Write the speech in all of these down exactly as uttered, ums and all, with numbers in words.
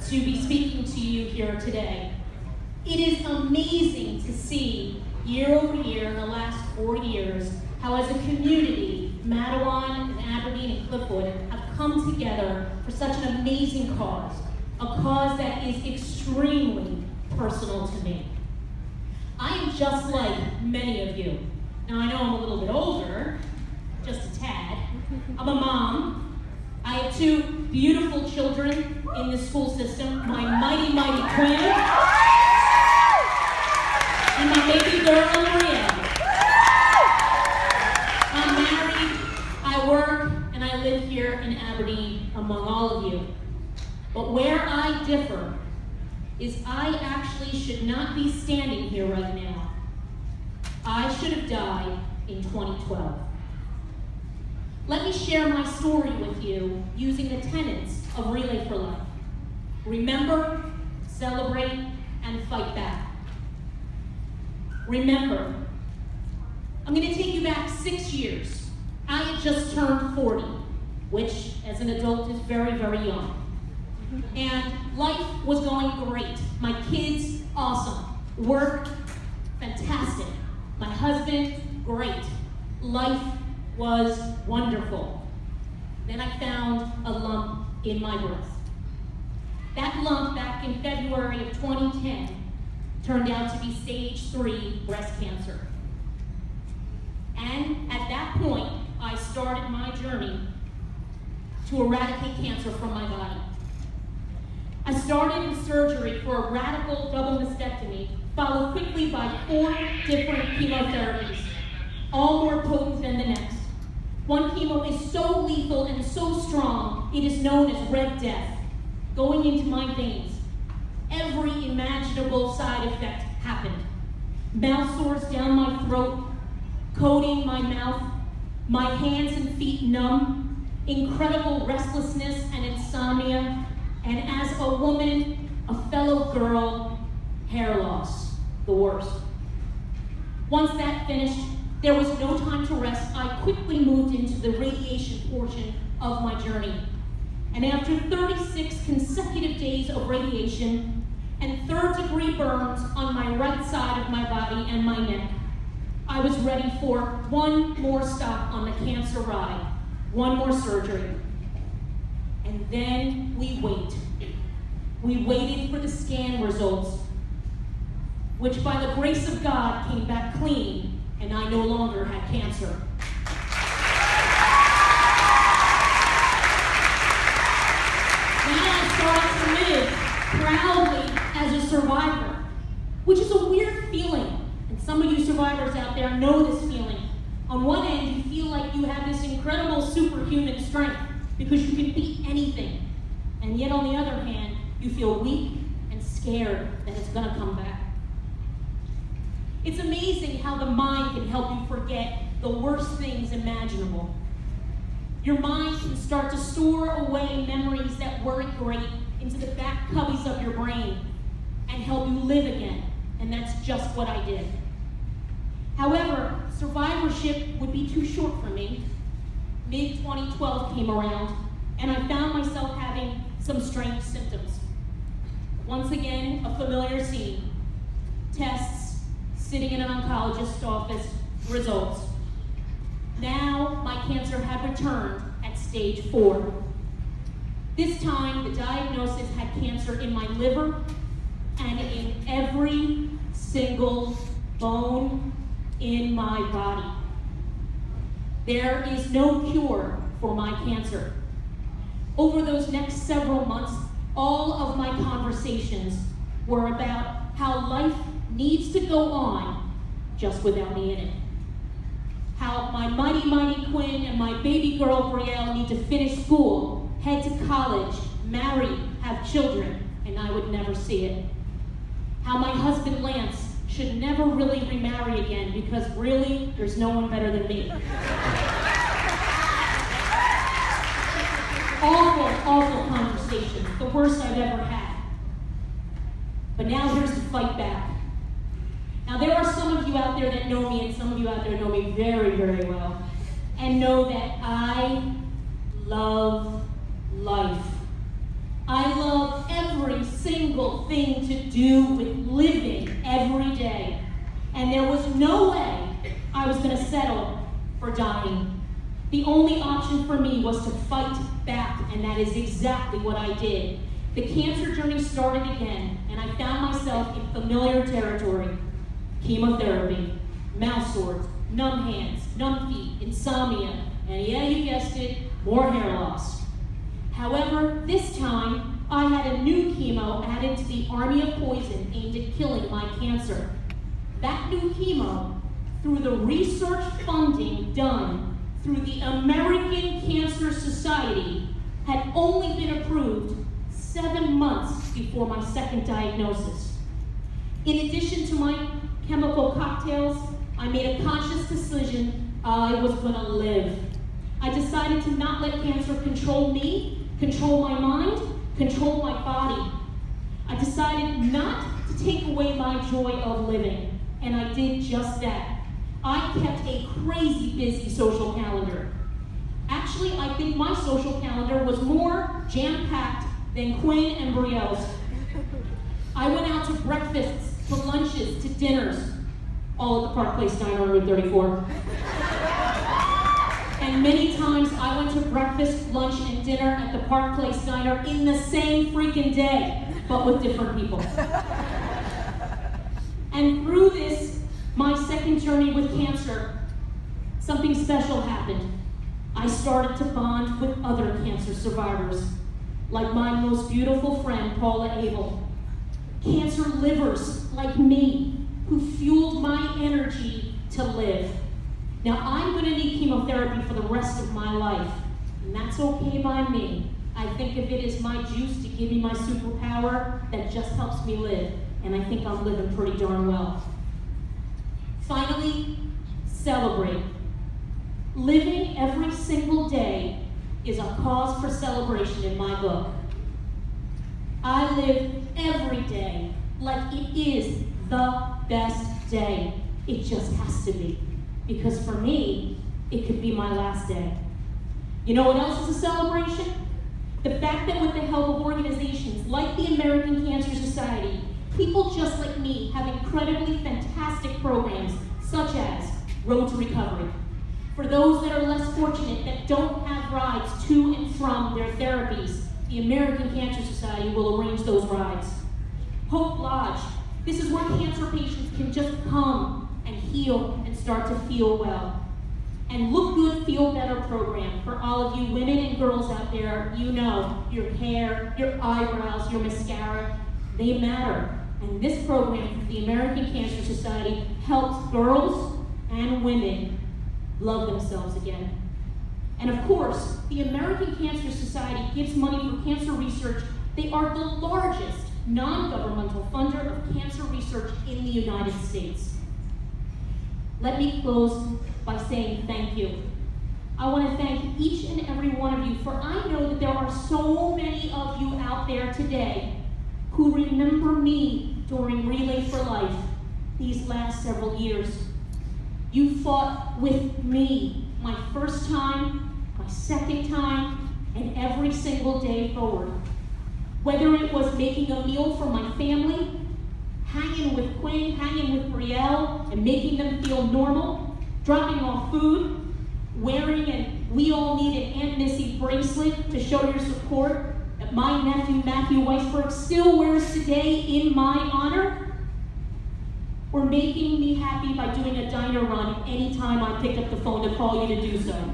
to be speaking to you here today. It is amazing to see year over year in the last four years how as a community, Matawan and Aberdeen and Cliffwood have come together for such an amazing cause, a cause that is extremely personal to me. I am just like many of you. Now I know I'm a little bit older, just a tad. I'm a mom. I have two beautiful children in the school system, my mighty, mighty twin, and my baby girl, Maria. I'm married, I work, and I live here in Aberdeen among all of you. But where I differ is I actually should not be standing here right now. I should have died in twenty twelve. Let me share my story with you using the tenets of Relay for Life. Remember, celebrate, and fight back. Remember, I'm going to take you back six years. I had just turned forty, which as an adult is very, very young. And life was going great. My kids, awesome. Work, fantastic. My husband, great. Life was wonderful. Then I found a lump in my breast. That lump back in February of twenty ten turned out to be stage three breast cancer. And at that point, I started my journey to eradicate cancer from my body. I started in surgery for a radical double mastectomy, followed quickly by four different chemotherapies, all more potent than the next. One chemo is so lethal and so strong, it is known as red death, going into my veins. Every imaginable side effect happened. Mouth sores down my throat, coating my mouth, my hands and feet numb, incredible restlessness and insomnia, and as a woman, a fellow girl, hair loss, the worst. Once that finished, there was no time to rest. I quickly moved into the radiation portion of my journey. And after thirty-six consecutive days of radiation and third degree burns on my right side of my body and my neck, I was ready for one more stop on the cancer ride, one more surgery. And then we wait. We waited for the scan results, which by the grace of God came back clean, and I no longer had cancer. Now I started to live proudly as a survivor, which is a weird feeling. And some of you survivors out there know this feeling. On one end, you feel like you have this incredible superhuman strength because you can beat anything. And yet on the other hand, you feel weak and scared that it's gonna come back. It's amazing how the mind can help you forget the worst things imaginable. Your mind can start to store away memories that weren't great into the back cubbies of your brain and help you live again, and that's just what I did. However, survivorship would be too short for me. mid twenty twelve came around, and I found myself having some strange symptoms. Once again, a familiar scene. Tests, sitting in an oncologist's office, results. Now, my cancer had returned at stage four. This time, the diagnosis had cancer in my liver and in every single bone in my body. There is no cure for my cancer. Over those next several months, all of my conversations were about how life needs to go on just without me in it. How my mighty, mighty Quinn and my baby girl Brielle need to finish school, head to college, marry, have children, and I would never see it. How my husband Lance should never really remarry again because really, there's no one better than me. Awful, awful conversations, the worst I've ever had. But now here's the fight back. Now there are some of you out there that know me, and some of you out there know me very, very well, and know that I love life. I love every every single thing to do with living every day. And there was no way I was going to settle for dying. The only option for me was to fight back, and that is exactly what I did. The cancer journey started again, and I found myself in familiar territory. Chemotherapy, mouth sores, numb hands, numb feet, insomnia, and yeah, you guessed it, more hair loss. However, this time, I had a new chemo added to the army of poison aimed at killing my cancer. That new chemo, through the research funding done through the American Cancer Society, had only been approved seven months before my second diagnosis. In addition to my chemical cocktails, I made a conscious decision I was going to live. I decided to not let cancer control me, control my mind, control my body. I decided not to take away my joy of living, and I did just that. I kept a crazy busy social calendar. Actually, I think my social calendar was more jam-packed than Quinn and Brielle's. I went out to breakfasts, to lunches, to dinners, all at the Park Place Diner on Route thirty-four. And many times I went to breakfast, lunch, and dinner at the Park Place Diner in the same freaking day, but with different people. And through this, my second journey with cancer, something special happened. I started to bond with other cancer survivors, like my most beautiful friend, Paula Abel. Cancer livers like me, who fueled my energy to live. Now, I'm going to need chemotherapy for the rest of my life, and that's okay by me. I think of it as my juice to give me my superpower that just helps me live, and I think I'm living pretty darn well. Finally, celebrate. Living every single day is a cause for celebration in my book. I live every day like it is the best day. It just has to be. Because for me, it could be my last day. You know what else is a celebration? The fact that with the help of organizations like the American Cancer Society, people just like me have incredibly fantastic programs such as Road to Recovery. For those that are less fortunate, that don't have rides to and from their therapies, the American Cancer Society will arrange those rides. Hope Lodge. This is where cancer patients can just come and heal and start to feel well. And Look Good, Feel Better program for all of you women and girls out there. You know, your hair, your eyebrows, your mascara, they matter. And this program from the American Cancer Society helps girls and women love themselves again. And of course, the American Cancer Society gives money for cancer research. They are the largest non-governmental funder of cancer research in the United States. Let me close by saying thank you. I want to thank each and every one of you, for I know that there are so many of you out there today who remember me during Relay for Life these last several years. You fought with me my first time, my second time, and every single day forward. Whether it was making a meal for my family, hanging with Quinn, hanging with Brielle, and making them feel normal, dropping off food, wearing an We All Need an Aunt Missy bracelet to show your support that my nephew Matthew Weisberg still wears today in my honor, or making me happy by doing a diner run anytime I pick up the phone to call you to do so.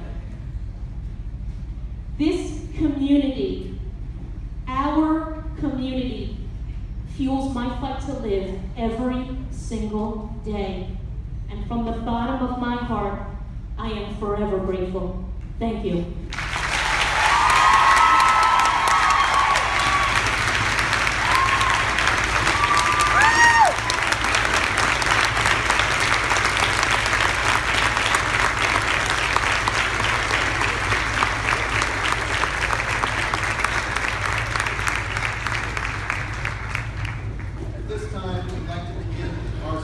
This community, our community, fuels my fight to live every single day. And from the bottom of my heart, I am forever grateful. Thank you. At this time, we'd like to begin